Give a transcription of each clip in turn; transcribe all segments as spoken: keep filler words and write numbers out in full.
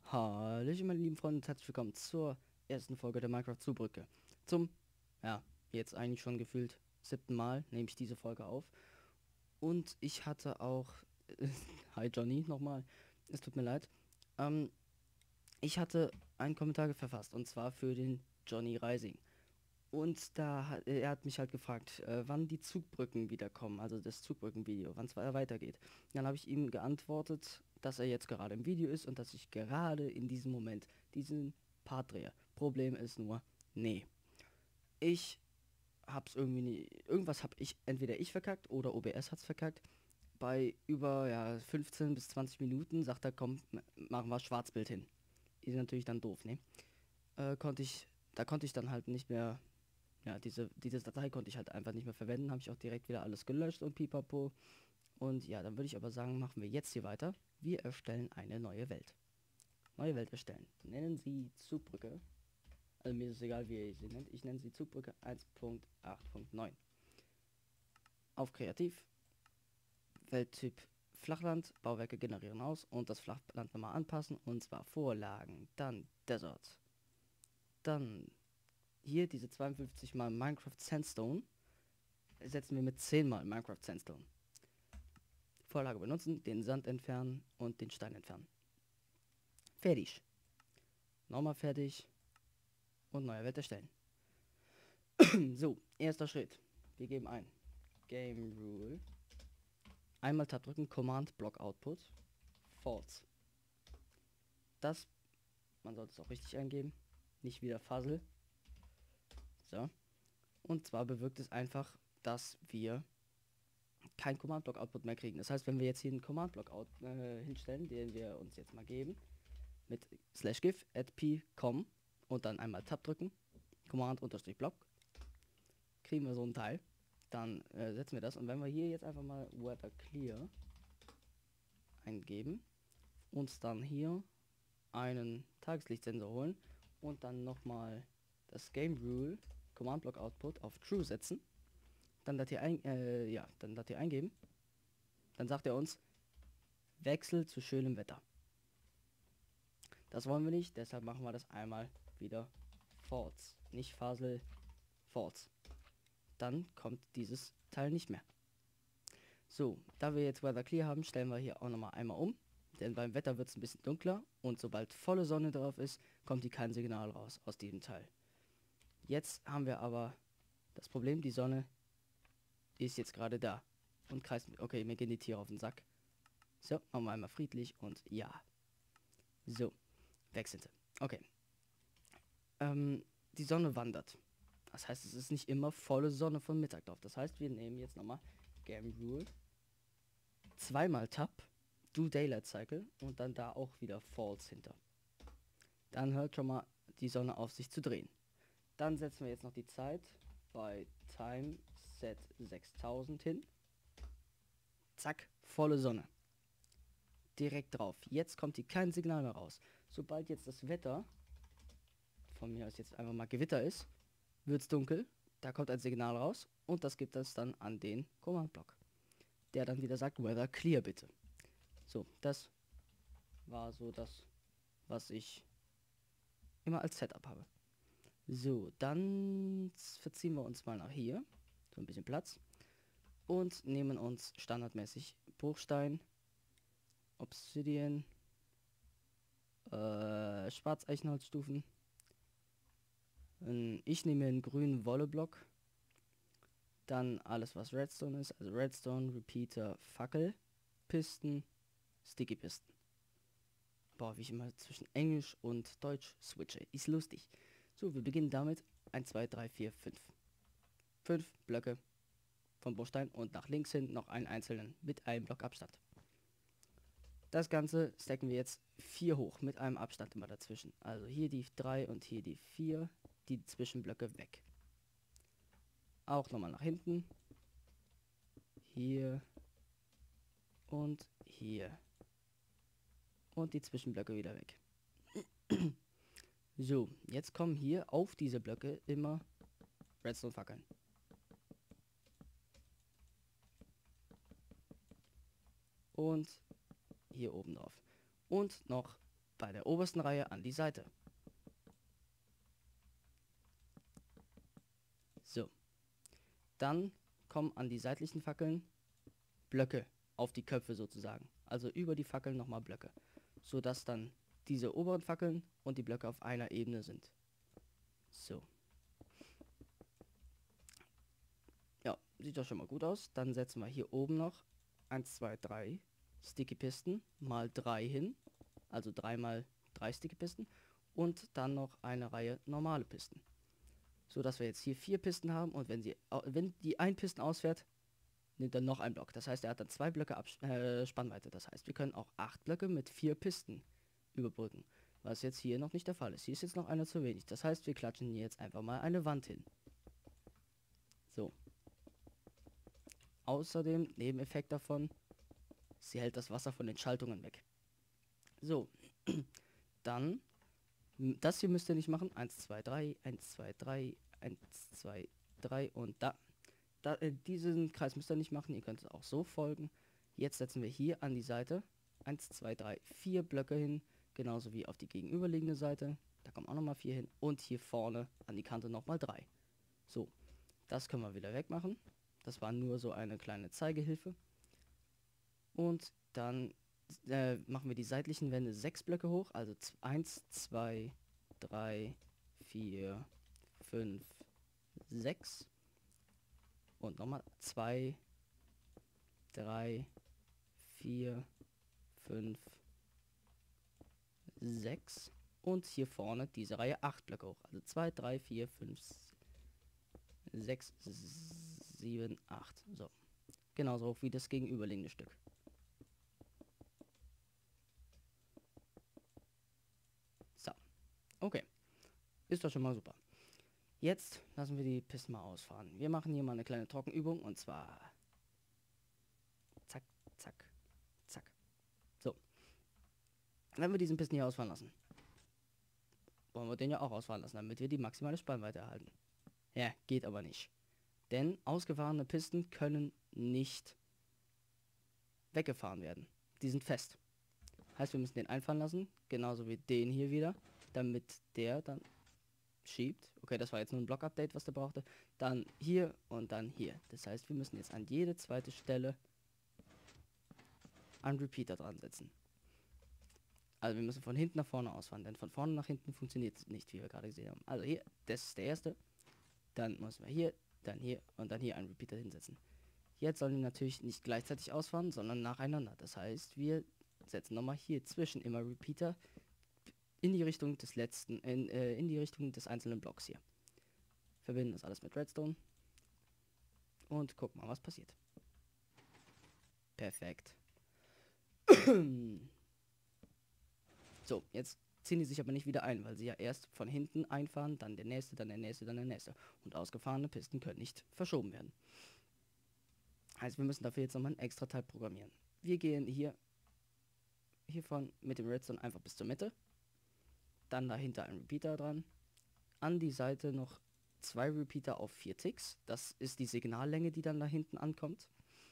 Hallöchen meine lieben Freunde und herzlich willkommen zur ersten Folge der Minecraft-Zubrücke. Zum, ja, jetzt eigentlich schon gefühlt siebten Mal nehme ich diese Folge auf. Und ich hatte auch, hi Johnny nochmal, es tut mir leid, ähm, ich hatte einen Kommentar verfasst und zwar für den Johnny Rising. Und da hat, er hat mich halt gefragt, äh, wann die Zugbrücken wiederkommen, also das Zugbrückenvideo, wann es weitergeht. Dann habe ich ihm geantwortet, dass er jetzt gerade im Video ist und dass ich gerade in diesem Moment diesen Part drehe. Problem ist nur, nee, ich hab's irgendwie nie, irgendwas hab ich, entweder ich verkackt oder O B S hat's verkackt. Bei über ja, fünfzehn bis zwanzig Minuten sagt er, komm, m- machen wir Schwarzbild hin. Ist natürlich dann doof, ne? Äh, konnte ich, da konnte ich dann halt nicht mehr. Ja, diese, diese Datei konnte ich halt einfach nicht mehr verwenden, habe ich auch direkt wieder alles gelöscht und pipapo. Und ja, dann würde ich aber sagen, machen wir jetzt hier weiter. Wir erstellen eine neue Welt. Neue Welt erstellen. Nennen Sie Zugbrücke. Also mir ist es egal, wie ihr sie nennt. Ich nenne sie Zugbrücke eins Punkt acht Punkt neun. Auf Kreativ. Welttyp Flachland. Bauwerke generieren aus. Und das Flachland nochmal anpassen. Und zwar Vorlagen. Dann Desert. Dann hier diese zweiundfünfzig mal Minecraft Sandstone. Setzen wir mit zehn mal Minecraft Sandstone. Vorlage benutzen, den Sand entfernen und den Stein entfernen. Fertig. Nochmal fertig und neue Welt erstellen. So, erster Schritt. Wir geben ein Game Rule. Einmal Tab drücken, Command Block Output. False. Das, man sollte es auch richtig eingeben. Nicht wieder Fuzzle. So. Und zwar bewirkt es einfach, dass wir kein Command Block Output mehr kriegen. Das heißt, wenn wir jetzt hier einen Command Block out, äh, hinstellen, den wir uns jetzt mal geben, mit slash gif at p com und dann einmal Tab drücken, Command unterstrich Block, kriegen wir so ein Teil. Dann äh, setzen wir das und wenn wir hier jetzt einfach mal Weather Clear eingeben, uns dann hier einen Tageslichtsensor holen und dann nochmal das Game Rule Command Block Output auf True setzen, dann Datei, ein, äh, ja, dann Datei eingeben, dann sagt er uns Wechsel zu schönem Wetter. Das wollen wir nicht, deshalb machen wir das einmal wieder false. Nicht Fasel, false. Dann kommt dieses Teil nicht mehr. So, da wir jetzt Weather Clear haben, stellen wir hier auch nochmal einmal um. Denn beim Wetter wird es ein bisschen dunkler und sobald volle Sonne drauf ist, kommt hier kein Signal raus aus diesem Teil. Jetzt haben wir aber das Problem, die Sonne ist jetzt gerade da und kreist. Okay, mir gehen die Tiere auf den Sack. So, machen wir einmal friedlich und ja. So, wechselte. Okay. Ähm, die Sonne wandert. Das heißt, es ist nicht immer volle Sonne von Mittag drauf. Das heißt, wir nehmen jetzt nochmal Game Rule. Zweimal Tab. Do Daylight Cycle. Und dann da auch wieder False hinter. Dann hört schon mal die Sonne auf sich zu drehen. Dann setzen wir jetzt noch die Zeit bei Time Set sechstausend hin. Zack, volle Sonne. Direkt drauf. Jetzt kommt hier kein Signal mehr raus. Sobald jetzt das Wetter, von mir aus jetzt einfach mal Gewitter ist, wird es dunkel, da kommt ein Signal raus und das gibt es dann an den Command-Block, der dann wieder sagt, Weather Clear bitte. So, das war so das, was ich immer als Setup habe. So, dann verziehen wir uns mal nach hier, so ein bisschen Platz, und nehmen uns standardmäßig Bruchstein, Obsidian, äh, Schwarzeichenholzstufen. Ich nehme einen grünen Wolleblock. Dann alles, was Redstone ist. Also Redstone, Repeater, Fackel, Pisten, Sticky Pisten. Boah, wie ich immer zwischen Englisch und Deutsch switche. Ist lustig. So, wir beginnen damit. eins, zwei, drei, vier, fünf. fünf Blöcke vom Bruchstein und nach links hin noch einen einzelnen mit einem Block Abstand. Das Ganze stacken wir jetzt vier hoch mit einem Abstand immer dazwischen. Also hier die drei und hier die vier. Die Zwischenblöcke weg. Auch nochmal nach hinten. Hier. Und hier. Und die Zwischenblöcke wieder weg. So, jetzt kommen hier auf diese Blöcke immer Redstone-Fackeln. Und hier oben drauf. Und noch bei der obersten Reihe an die Seite. So. Dann kommen an die seitlichen Fackeln Blöcke auf die Köpfe sozusagen. Also über die Fackeln nochmal Blöcke. Sodass dann diese oberen Fackeln und die Blöcke auf einer Ebene sind. So. Ja, sieht doch schon mal gut aus. Dann setzen wir hier oben noch eins, zwei, drei Sticky Pisten mal drei hin. Also drei mal drei Sticky Pisten. Und dann noch eine Reihe normale Pisten. So dass wir jetzt hier vier Pisten haben und wenn sie wenn die ein Pisten ausfährt, nimmt er noch einen Block. Das heißt, er hat dann zwei Blöcke Abs äh, Spannweite. Das heißt, wir können auch acht Blöcke mit vier Pisten überbrücken. Was jetzt hier noch nicht der Fall ist. Hier ist jetzt noch einer zu wenig. Das heißt, wir klatschen hier jetzt einfach mal eine Wand hin. So. Außerdem, Nebeneffekt davon, sie hält das Wasser von den Schaltungen weg. So. Dann, das hier müsst ihr nicht machen. eins, zwei, drei, eins, zwei, drei, eins, zwei, drei und da. Da, äh, diesen Kreis müsst ihr nicht machen, ihr könnt es auch so folgen. Jetzt setzen wir hier an die Seite eins, zwei, drei, vier Blöcke hin, genauso wie auf die gegenüberliegende Seite. Da kommen auch nochmal vier hin und hier vorne an die Kante nochmal drei. So, das können wir wieder wegmachen. Das war nur so eine kleine Zeigehilfe. Und dann äh, machen wir die seitlichen Wände sechs Blöcke hoch, also eins, zwei, drei, vier, fünf, sechs. Und nochmal zwei, drei, vier, fünf, sechs. Und hier vorne diese Reihe acht Blöcke hoch. Also zwei, drei, vier, fünf, sechs, sieben, acht. So. Genauso hoch wie das gegenüberliegende Stück. So. Okay. Ist doch schon mal super. Jetzt lassen wir die Pisten mal ausfahren. Wir machen hier mal eine kleine Trockenübung und zwar zack, zack, zack. So. Wenn wir diesen Pisten hier ausfahren lassen, wollen wir den ja auch ausfahren lassen, damit wir die maximale Spannweite erhalten. Ja, geht aber nicht. Denn ausgefahrene Pisten können nicht weggefahren werden. Die sind fest. Heißt, wir müssen den einfahren lassen, genauso wie den hier wieder, damit der dann schiebt. Okay, das war jetzt nur ein Block-Update, was der brauchte. Dann hier und dann hier. Das heißt, wir müssen jetzt an jede zweite Stelle einen Repeater dran setzen. Also wir müssen von hinten nach vorne ausfahren, denn von vorne nach hinten funktioniert es nicht, wie wir gerade gesehen haben. Also hier, das ist der erste. Dann müssen wir hier, dann hier und dann hier einen Repeater hinsetzen. Jetzt sollen die natürlich nicht gleichzeitig ausfahren, sondern nacheinander. Das heißt, wir setzen nochmal hier zwischen immer Repeater in die Richtung des letzten, in, äh, in die Richtung des einzelnen Blocks hier. Verbinden das alles mit Redstone. Und gucken mal, was passiert. Perfekt. So, jetzt ziehen die sich aber nicht wieder ein, weil sie ja erst von hinten einfahren, dann der nächste, dann der nächste, dann der nächste. Und ausgefahrene Pisten können nicht verschoben werden. Heißt, wir müssen dafür jetzt nochmal ein extra Teil programmieren. Wir gehen hier hiervon mit dem Redstone einfach bis zur Mitte. Dann dahinter ein Repeater dran. An die Seite noch zwei Repeater auf vier Ticks. Das ist die Signallänge, die dann da hinten ankommt.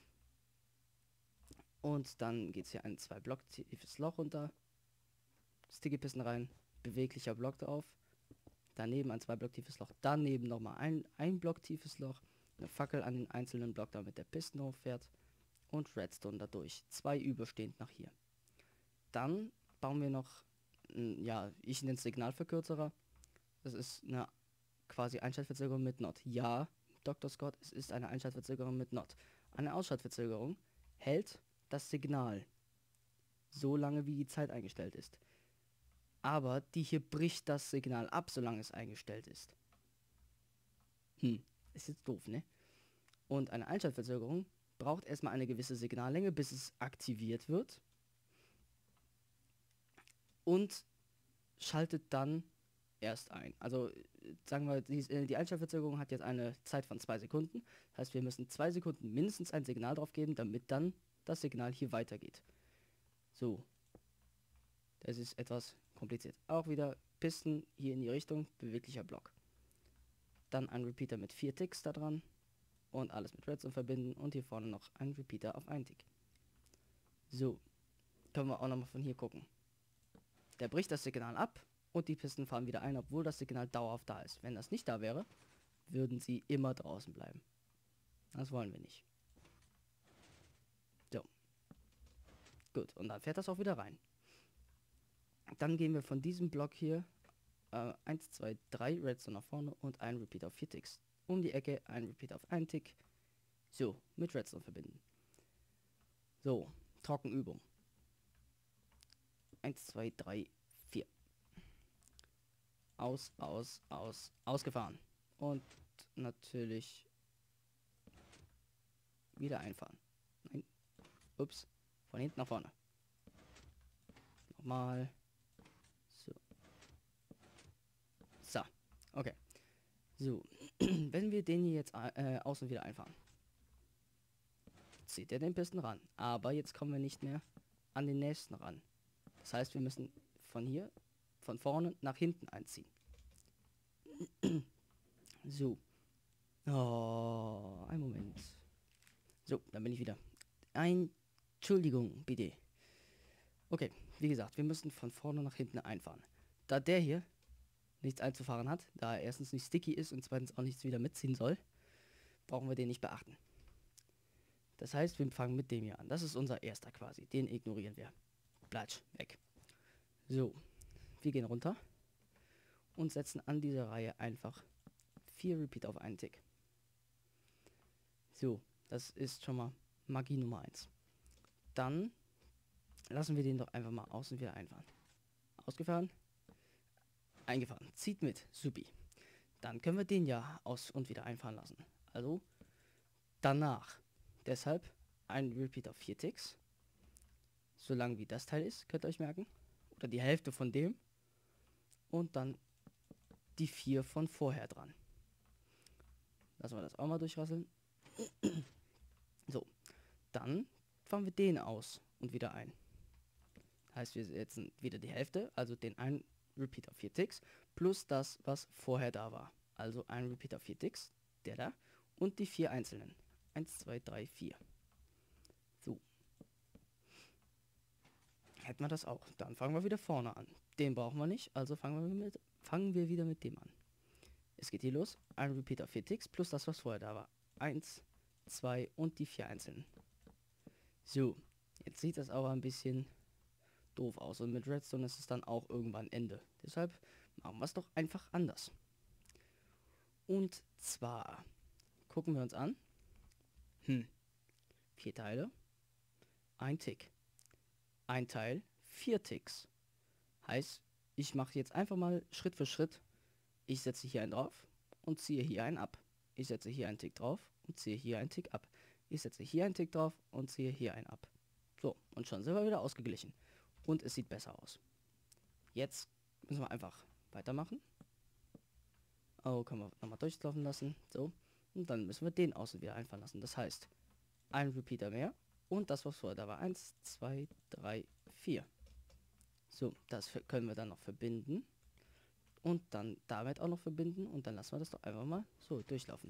Und dann geht es hier ein zwei Block tiefes Loch runter. Sticky Pisten rein. Beweglicher Block drauf. Daneben ein zwei Block tiefes Loch. Daneben nochmal ein, ein Block tiefes Loch. Eine Fackel an den einzelnen Block, damit der Pisten hochfährt. Und Redstone dadurch. Zwei überstehend nach hier. Dann bauen wir noch, ja, ich nenne es Signalverkürzerer. Das ist eine quasi Einschaltverzögerung mit Not. Ja, Doktor Scott, es ist eine Einschaltverzögerung mit Not. Eine Ausschaltverzögerung hält das Signal so lange, wie die Zeit eingestellt ist. Aber die hier bricht das Signal ab, solange es eingestellt ist. Hm, ist jetzt doof, ne? Und eine Einschaltverzögerung braucht erstmal eine gewisse Signallänge, bis es aktiviert wird. Und schaltet dann erst ein. Also sagen wir, die, die Einschaltverzögerung hat jetzt eine Zeit von zwei Sekunden. Das heißt, wir müssen zwei Sekunden mindestens ein Signal drauf geben, damit dann das Signal hier weitergeht. So. Das ist etwas kompliziert. Auch wieder Pisten hier in die Richtung, beweglicher Block. Dann ein Repeater mit vier Ticks da dran. Und alles mit Redstone verbinden. Und hier vorne noch ein Repeater auf einen Tick. So. Können wir auch nochmal von hier gucken. Der bricht das Signal ab und die Pisten fahren wieder ein, obwohl das Signal dauerhaft da ist. Wenn das nicht da wäre, würden sie immer draußen bleiben. Das wollen wir nicht. So. Gut, und dann fährt das auch wieder rein. Dann gehen wir von diesem Block hier äh, eins, zwei, drei Redstone nach vorne und ein Repeat auf vier Ticks. Um die Ecke, ein Repeat auf einen Tick. So, mit Redstone verbinden. So, Trockenübung. eins, zwei, drei, vier. Aus, aus, aus, ausgefahren. Und natürlich wieder einfahren. Nein. Ups. Von hinten nach vorne. Nochmal. So. So. Okay. So. Wenn wir den hier jetzt äh, außen wieder einfahren, zieht er den Pisten ran. Aber jetzt kommen wir nicht mehr an den nächsten ran. Das heißt, wir müssen von hier, von vorne nach hinten einziehen. So. Oh, ein Moment. So, dann bin ich wieder. Ein, Entschuldigung, bitte. Okay, wie gesagt, wir müssen von vorne nach hinten einfahren. Da der hier nichts einzufahren hat, da er erstens nicht sticky ist und zweitens auch nichts wieder mitziehen soll, brauchen wir den nicht beachten. Das heißt, wir fangen mit dem hier an. Das ist unser erster quasi. Den ignorieren wir. Platsch, weg. So, wir gehen runter und setzen an dieser Reihe einfach vier Repeat auf einen Tick. So, das ist schon mal Magie Nummer eins. Dann lassen wir den doch einfach mal außen wieder einfahren. Ausgefahren, eingefahren. Zieht mit, supi. Dann können wir den ja aus und wieder einfahren lassen. Also danach. Deshalb ein Repeat auf vier Ticks. So lang wie das Teil ist, könnt ihr euch merken. Oder die Hälfte von dem. Und dann die vier von vorher dran. Lassen wir das auch mal durchrasseln. So, dann fahren wir den aus und wieder ein. Heißt, wir setzen wieder die Hälfte, also den einen Repeat auf vier Ticks, plus das, was vorher da war. Also ein Repeat auf vier Ticks, der da, und die vier einzelnen. eins, zwei, drei, vier. So. Hätten wir das auch. Dann fangen wir wieder vorne an. Den brauchen wir nicht, also fangen wir, mit, fangen wir wieder mit dem an. Es geht hier los. Ein Repeat auf vier Ticks, plus das, was vorher da war. eins, zwei und die vier einzelnen. So. Jetzt sieht das aber ein bisschen doof aus. Und mit Redstone ist es dann auch irgendwann Ende. Deshalb machen wir es doch einfach anders. Und zwar gucken wir uns an. Hm. Vier Teile. Ein Tick. Ein Teil. Vier Ticks. Heißt, ich mache jetzt einfach mal Schritt für Schritt. Ich setze hier einen drauf und ziehe hier einen ab. Ich setze hier einen Tick drauf und ziehe hier einen Tick ab. Ich setze hier einen Tick drauf und ziehe hier einen ab. So, und schon sind wir wieder ausgeglichen. Und es sieht besser aus. Jetzt müssen wir einfach weitermachen. Oh, können wir nochmal durchlaufen lassen. So. Und dann müssen wir den außen wieder einfahren lassen. Das heißt, ein Repeater mehr. Und das, was vorher da war. eins, zwei, drei, vier. So, das können wir dann noch verbinden. Und dann damit auch noch verbinden. Und dann lassen wir das doch einfach mal so durchlaufen.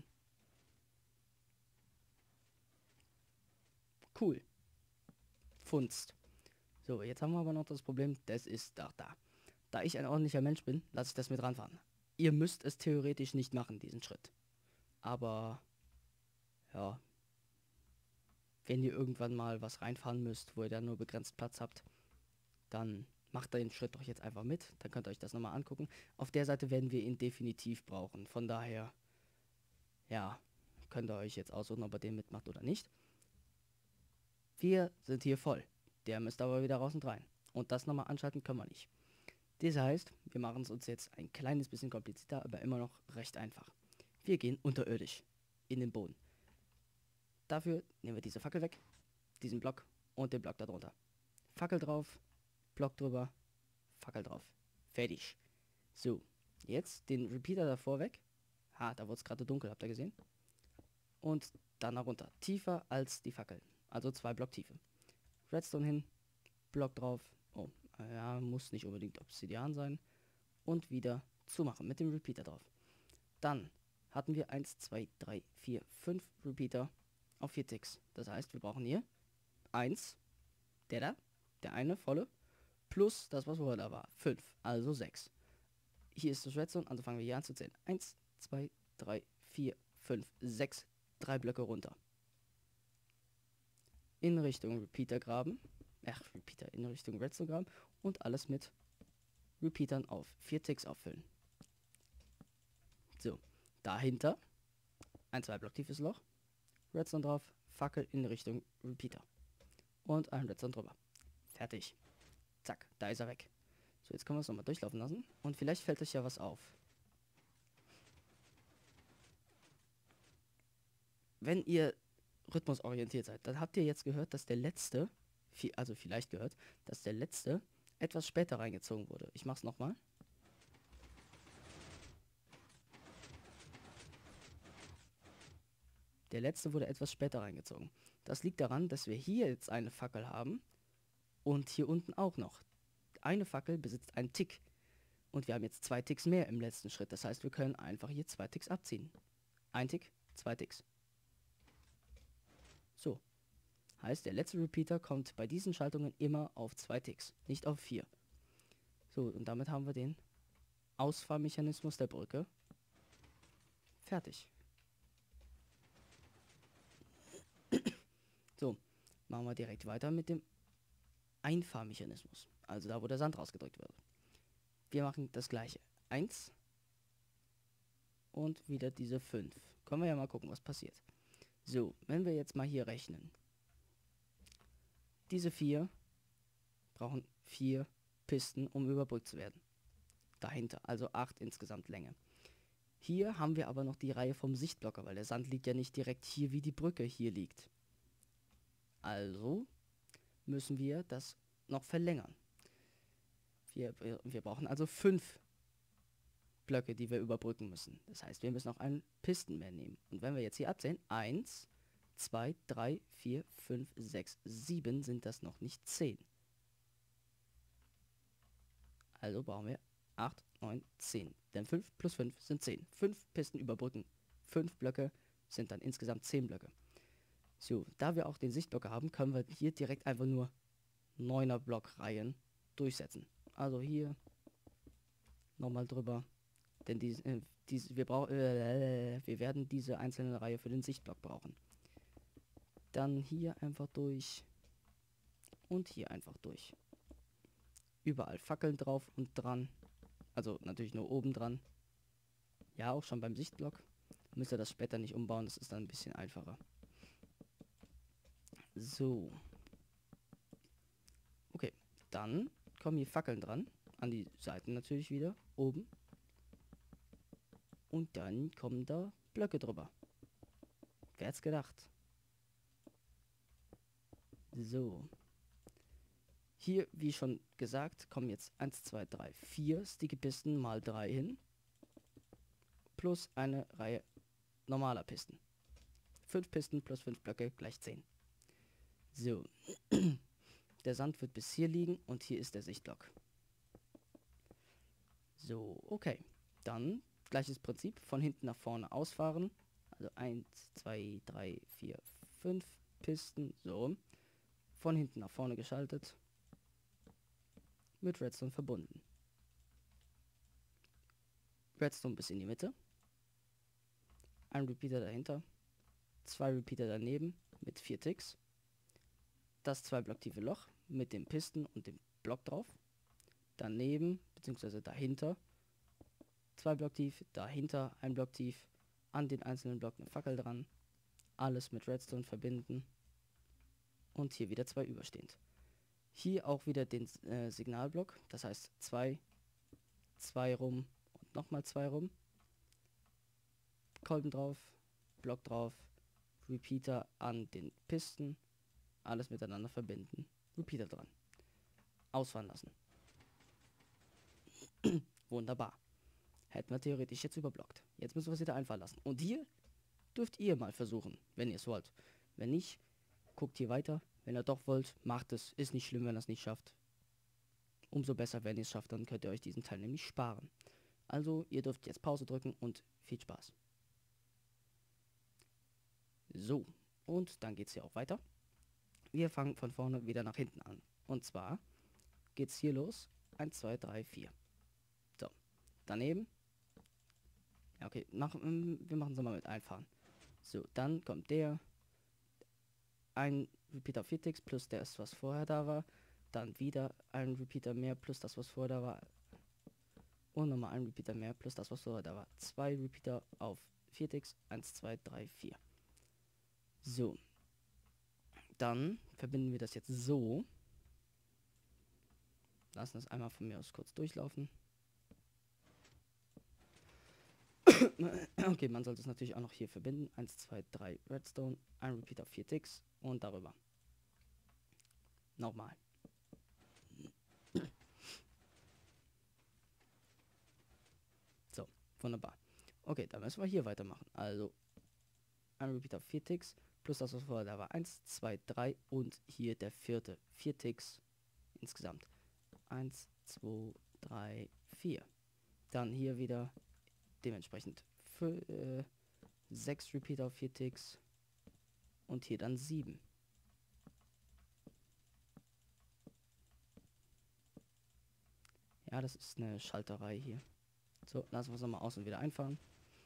Cool. Funst. So, jetzt haben wir aber noch das Problem, das ist doch da. Da ich ein ordentlicher Mensch bin, lasse ich das mit ranfahren. Ihr müsst es theoretisch nicht machen, diesen Schritt. Aber, ja, wenn ihr irgendwann mal was reinfahren müsst, wo ihr dann nur begrenzt Platz habt, dann macht den Schritt doch jetzt einfach mit. Dann könnt ihr euch das nochmal angucken. Auf der Seite werden wir ihn definitiv brauchen. Von daher, ja, könnt ihr euch jetzt aussuchen, ob ihr den mitmacht oder nicht. Wir sind hier voll. Der müsste aber wieder raus und rein. Und das nochmal anschalten können wir nicht. Das heißt, wir machen es uns jetzt ein kleines bisschen komplizierter, aber immer noch recht einfach. Wir gehen unterirdisch in den Boden. Dafür nehmen wir diese Fackel weg, diesen Block und den Block darunter. Fackel drauf, Block drüber, Fackel drauf. Fertig. So, jetzt den Repeater davor weg. Ha, da wurde es gerade dunkel, habt ihr gesehen? Und dann nach runter. Tiefer als die Fackel. Also zwei Block Tiefe. Redstone hin, Block drauf. Oh, ja, muss nicht unbedingt Obsidian sein. Und wieder zumachen mit dem Repeater drauf. Dann hatten wir eins, zwei, drei, vier, fünf Repeater auf vier Ticks. Das heißt, wir brauchen hier eins, der da, der eine volle, plus das, was vorher da war, fünf, also sechs. Hier ist das Redstone, also fangen wir hier an zu zählen. eins, zwei, drei, vier, fünf, sechs, drei Blöcke runter. In Richtung Repeater graben, ach, Repeater, in Richtung Redstone graben und alles mit Repeatern auf vier Ticks auffüllen. So, dahinter ein zwei Block tiefes Loch, Redstone drauf, Fackel in Richtung Repeater und ein Redstone drüber. Fertig. Zack, da ist er weg. So, jetzt können wir es nochmal durchlaufen lassen und vielleicht fällt euch ja was auf. Wenn ihr rhythmusorientiert seid, dann habt ihr jetzt gehört, dass der letzte, also vielleicht gehört, dass der letzte etwas später reingezogen wurde. Ich mach's nochmal. Der letzte wurde etwas später reingezogen. Das liegt daran, dass wir hier jetzt eine Fackel haben und hier unten auch noch. Eine Fackel besitzt einen Tick und wir haben jetzt zwei Ticks mehr im letzten Schritt. Das heißt, wir können einfach hier zwei Ticks abziehen. Ein Tick, zwei Ticks. So. Heißt, der letzte Repeater kommt bei diesen Schaltungen immer auf zwei Ticks, nicht auf vier. So, und damit haben wir den Ausfahrmechanismus der Brücke fertig. So, machen wir direkt weiter mit dem Einfahrmechanismus. Also da, wo der Sand rausgedrückt wird. Wir machen das gleiche. eins und wieder diese fünf. Können wir ja mal gucken, was passiert. So, wenn wir jetzt mal hier rechnen. Diese vier brauchen vier Pisten, um überbrückt zu werden. Dahinter, also acht insgesamt Länge. Hier haben wir aber noch die Reihe vom Sichtblocker, weil der Sand liegt ja nicht direkt hier, wie die Brücke hier liegt. Also müssen wir das noch verlängern. Wir, wir, wir brauchen also fünf Blöcke, die wir überbrücken müssen. Das heißt, wir müssen auch einen Pisten mehr nehmen. Und wenn wir jetzt hier abzählen, eins, zwei, drei, vier, fünf, sechs, sieben, sind das noch nicht zehn. Also brauchen wir acht, neun, zehn. Denn fünf plus fünf sind zehn. fünf Pisten überbrücken. fünf Blöcke sind dann insgesamt zehn Blöcke. So, da wir auch den Sichtblocker haben, können wir hier direkt einfach nur neuner Blockreihen durchsetzen. Also hier nochmal drüber. Denn die, äh, diese, wir, brauch, äh, wir werden diese einzelne Reihe für den Sichtblock brauchen. Dann hier einfach durch. Und hier einfach durch. Überall Fackeln drauf und dran. Also natürlich nur oben dran. Ja, auch schon beim Sichtblock. Müsst ihr das später nicht umbauen, das ist dann ein bisschen einfacher. So. Okay, dann kommen hier Fackeln dran. An die Seiten natürlich wieder. Oben. Und dann kommen da Blöcke drüber. Wer hat's gedacht? So. Hier, wie schon gesagt, kommen jetzt eins, zwei, drei, vier Sticky Pisten mal drei hin. Plus eine Reihe normaler Pisten. fünf Pisten plus fünf Blöcke gleich zehn. So. Der Sand wird bis hier liegen und hier ist der Sichtblock. So, okay. Dann gleiches Prinzip, von hinten nach vorne ausfahren. Also eins, zwei, drei, vier, fünf Pisten. So. Von hinten nach vorne geschaltet. Mit Redstone verbunden. Redstone bis in die Mitte. Ein Repeater dahinter. Zwei Repeater daneben mit vier Ticks. Das zwei Block tiefe Loch mit dem Pisten und dem Block drauf. Daneben bzw. dahinter zwei Block tief, dahinter ein Block tief, an den einzelnen Block eine Fackel dran, alles mit Redstone verbinden und hier wieder zwei überstehend. Hier auch wieder den äh, Signalblock, das heißt zwei, zwei rum und nochmal zwei rum, Kolben drauf, Block drauf, Repeater an den Pisten, alles miteinander verbinden, Repeater dran, ausfahren lassen. Wunderbar. Hätten wir theoretisch jetzt überblockt. Jetzt müssen wir es wieder einfahren lassen. Und hier dürft ihr mal versuchen, wenn ihr es wollt. Wenn nicht, guckt hier weiter. Wenn ihr doch wollt, macht es. Ist nicht schlimm, wenn ihr es nicht schafft. Umso besser, wenn ihr es schafft, dann könnt ihr euch diesen Teil nämlich sparen. Also, ihr dürft jetzt Pause drücken und viel Spaß. So, und dann geht es hier auch weiter. Wir fangen von vorne wieder nach hinten an. Und zwar geht's hier los. eins, zwei, drei, vier. So, daneben. Ja, okay, mach, wir machen es mal mit einfahren. So, dann kommt der. Ein Repeater vier Ticks plus das, was vorher da war. Dann wieder ein Repeater mehr plus das, was vorher da war. Und nochmal ein Repeater mehr plus das, was vorher da war. Zwei Repeater auf vier Ticks. eins, zwei, drei, vier. So. Dann verbinden wir das jetzt so. Lassen das einmal von mir aus kurz durchlaufen. Okay, man sollte es natürlich auch noch hier verbinden. eins, zwei, drei Redstone, ein Repeater auf vier Ticks und darüber. Nochmal. So, wunderbar. Okay, dann müssen wir hier weitermachen. Also, ein Repeater auf vier Ticks plus das, was vorher da war. eins, zwei, drei und hier der vierte. vier Ticks insgesamt. eins, zwei, drei, vier. Dann hier wieder dementsprechend für, äh, sechs Repeater auf vier Ticks und hier dann sieben. Ja, das ist eine Schalterei hier. So, lassen wir es nochmal aus und wieder einfahren.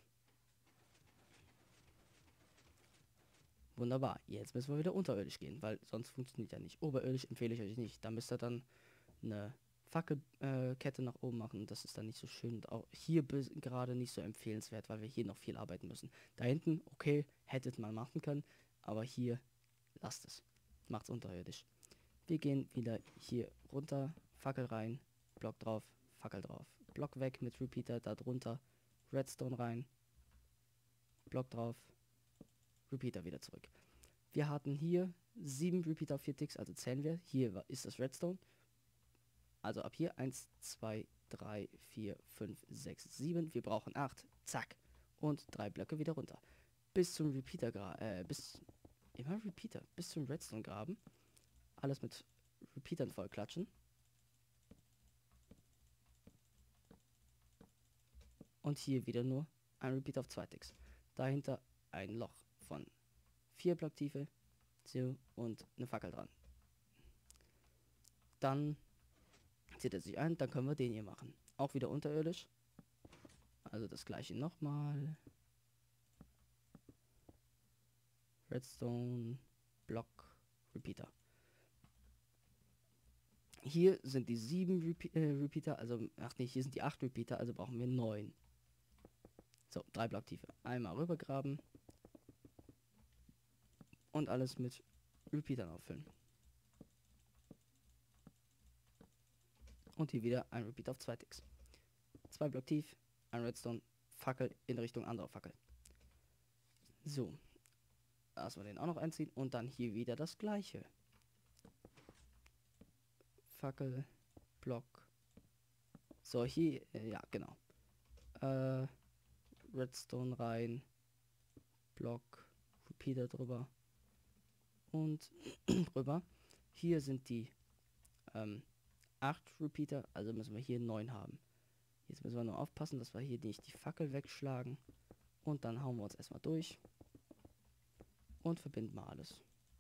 Wunderbar. Jetzt müssen wir wieder unterirdisch gehen, weil sonst funktioniert ja nicht. Oberirdisch empfehle ich euch nicht. Da müsst ihr dann eine Fackelkette äh, nach oben machen. Das ist dann nicht so schön. Und auch hier gerade nicht so empfehlenswert, weil wir hier noch viel arbeiten müssen. Da hinten, okay, hättet man machen können. Aber hier, lasst es. Macht's unterirdisch. Wir gehen wieder hier runter. Fackel rein. Block drauf. Fackel drauf. Block weg mit Repeater. Da drunter. Redstone rein. Block drauf. Repeater wieder zurück. Wir hatten hier sieben Repeater auf vier Ticks, also zählen wir. Hier ist das Redstone. Also ab hier eins, zwei, drei, vier, fünf, sechs, sieben. Wir brauchen acht. Zack. Und drei Blöcke wieder runter. Bis zum Repeater graben. Äh, bis. Immer Repeater. Bis zum Redstone graben. Alles mit Repeatern voll klatschen. Und hier wieder nur ein Repeater auf zwei Ticks. Dahinter ein Loch von vier Blocktiefe. So, und eine Fackel dran. Dann zieht er sich ein, dann können wir den hier machen. Auch wieder unterirdisch. Also das gleiche nochmal. Redstone, Block, Repeater. Hier sind die sieben Repe äh, Repeater, also, ach nee, hier sind die acht Repeater, also brauchen wir neun. So, drei Blocktiefe. Einmal rübergraben. Und alles mit Repeatern auffüllen. Und hier wieder ein Repeat auf zwei Ticks. Zwei Block tief, ein Redstone, Fackel in Richtung anderer Fackel. So. Lassen wir den auch noch einziehen und dann hier wieder das gleiche. Fackel, Block. So, hier, äh, ja, genau. Äh, Redstone rein, Block, Repeater drüber und drüber. Hier sind die ähm, acht Repeater, also müssen wir hier neun haben. Jetzt müssen wir nur aufpassen, dass wir hier nicht die Fackel wegschlagen. Und dann hauen wir uns erstmal durch. Und verbinden mal alles.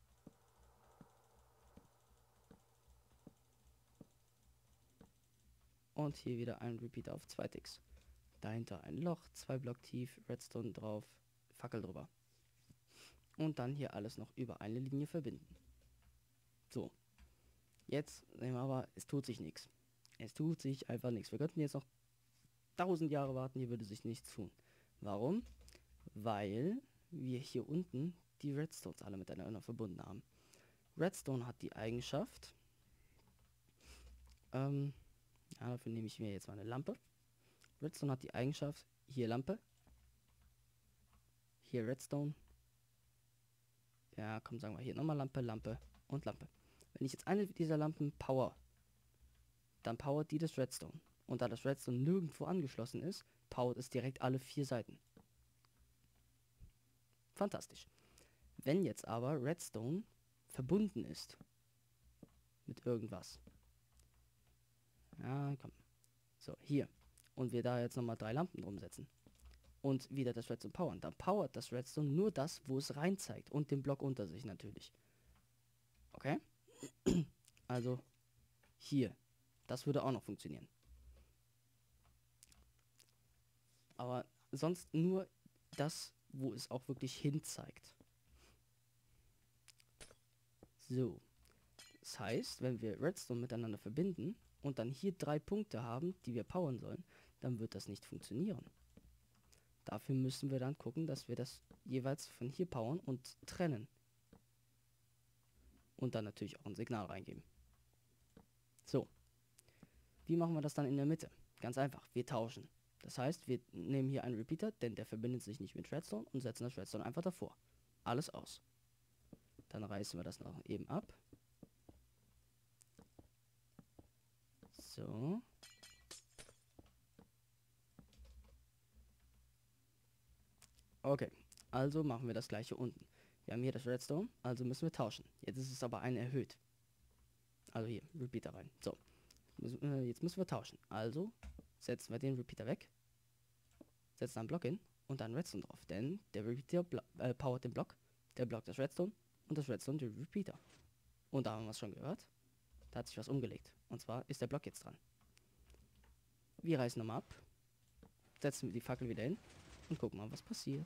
Und hier wieder ein Repeater auf zwei Ticks. Dahinter ein Loch, zwei Block tief, Redstone drauf, Fackel drüber. Und dann hier alles noch über eine Linie verbinden. So. Jetzt sehen wir aber, es tut sich nichts. Es tut sich einfach nichts. Wir könnten jetzt noch tausend Jahre warten, hier würde sich nichts tun. Warum? Weil wir hier unten die Redstones alle miteinander verbunden haben. Redstone hat die Eigenschaft, ähm, ja, dafür nehme ich mir jetzt mal eine Lampe. Redstone hat die Eigenschaft, hier Lampe, hier Redstone, ja, komm, sagen wir hier nochmal Lampe, Lampe und Lampe. Wenn ich jetzt eine dieser Lampen power, dann powert die das Redstone. Und da das Redstone nirgendwo angeschlossen ist, powert es direkt alle vier Seiten. Fantastisch. Wenn jetzt aber Redstone verbunden ist mit irgendwas. Ja, komm. So, hier. Und wir da jetzt nochmal drei Lampen drum setzen. Und wieder das Redstone powern. Dann powert das Redstone nur das, wo es rein zeigt. Und den Block unter sich natürlich. Okay? Also hier. Das würde auch noch funktionieren. Aber sonst nur das, wo es auch wirklich hin zeigt. So. Das heißt, wenn wir Redstone miteinander verbinden und dann hier drei Punkte haben, die wir powern sollen, dann wird das nicht funktionieren. Dafür müssen wir dann gucken, dass wir das jeweils von hier powern und trennen. Und dann natürlich auch ein Signal reingeben. So. Wie machen wir das dann in der Mitte? Ganz einfach, wir tauschen. Das heißt, wir nehmen hier einen Repeater, denn der verbindet sich nicht mit Redstone und setzen das Redstone einfach davor. Alles aus. Dann reißen wir das noch eben ab. So. Okay, also machen wir das gleiche unten. Wir haben hier das Redstone, also müssen wir tauschen. Jetzt ist es aber ein erhöht. Also hier, Repeater rein. So, jetzt müssen wir tauschen. Also setzen wir den Repeater weg, setzen einen Block hin und dann Redstone drauf. Denn der Repeater äh, powert den Block, der Block das Redstone und das Redstone den Repeater. Und da haben wir es schon gehört. Da hat sich was umgelegt. Und zwar ist der Block jetzt dran. Wir reißen nochmal ab, setzen wir die Fackel wieder hin und gucken mal, was passiert.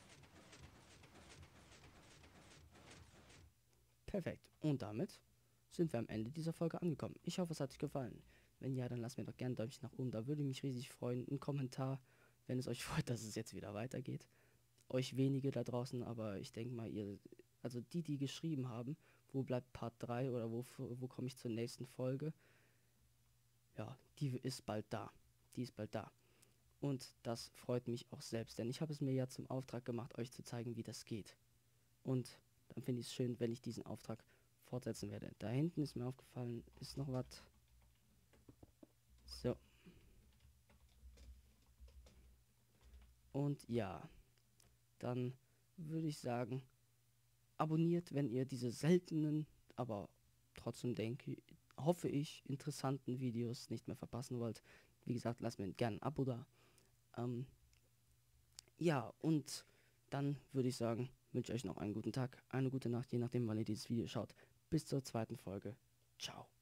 Perfekt. Und damit sind wir am Ende dieser Folge angekommen. Ich hoffe, es hat euch gefallen. Wenn ja, dann lasst mir doch gerne ein Däumchen nach oben. Da würde ich mich riesig freuen. Ein Kommentar, wenn es euch freut, dass es jetzt wieder weitergeht. Euch wenige da draußen, aber ich denke mal, ihr, also die, die geschrieben haben, wo bleibt Part drei oder wo, wo komme ich zur nächsten Folge, ja, die ist bald da. Die ist bald da. Und das freut mich auch selbst, denn ich habe es mir ja zum Auftrag gemacht, euch zu zeigen, wie das geht. Und dann finde ich es schön, wenn ich diesen Auftrag fortsetzen werde. Da hinten ist mir aufgefallen, ist noch was. So. Und ja, dann würde ich sagen, abonniert, wenn ihr diese seltenen, aber trotzdem denke, hoffe ich, interessanten Videos nicht mehr verpassen wollt. Wie gesagt, lasst mir gerne ein Abo da. Ähm, ja, und dann würde ich sagen, wünsche euch noch einen guten Tag, eine gute Nacht, je nachdem, wann ihr dieses Video schaut. Bis zur zweiten Folge. Ciao.